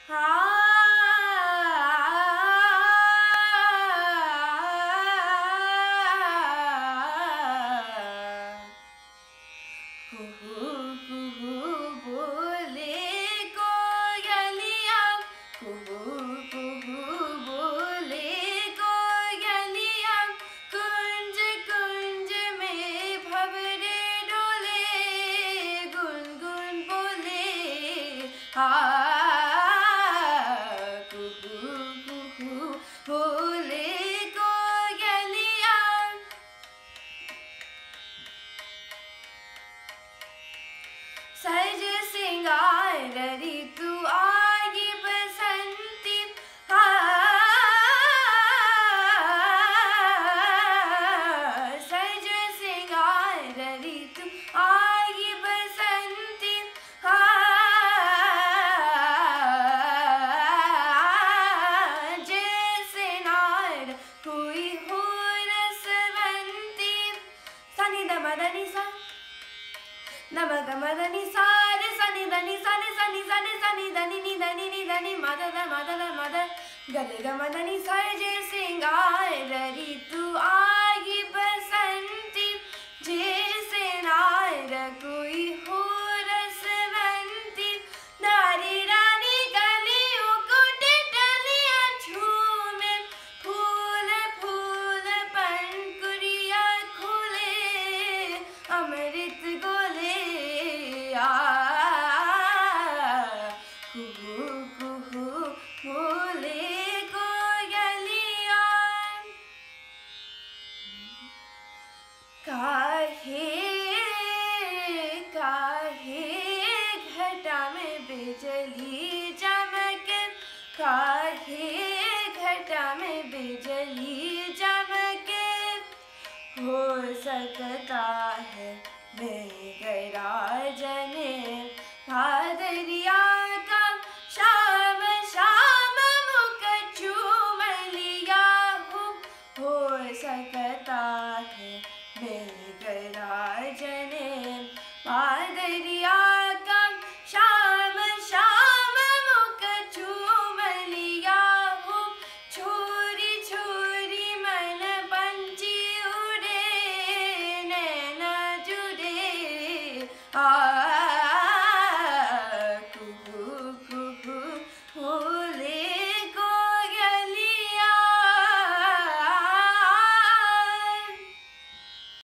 बोले कोयलिया, बोले कोयलिया, कुंज कुंज में भंवरे डोले, गुनगुन बोले बोले कोयलिया। सज सिंगार ऋतु आई बसंती, सज सिंगार ऋतु आई बसंती, जैसे नार कोई हो रसवंती। सनि द मदनि सा नमक मदनि सारे सनि धनि सनि सनि सनि सनि धनि नि धनि नि धनि मद मद गरे ग मदनि सजे सिंगार ऋतु आई बसंती, जैसे नार कोई हो रसवंती। नारी रानी गलियों को टिटलियां झूमे, फूल फूल पंखुड़ियां खुले, अमृत गोले बोले कोयलिया। काहे काहे घटा में बिजली चमके, काहे घटा में बिजली चमके, हो सकता है मेघराजने भादरिया का शाम शाम मुख चूम लिया हो सकता है मेघराजने भादरिया का शाम शाम मुख चूम लिया हो। छोरी छोरी मन पंछी उड़े, नैना जुड़े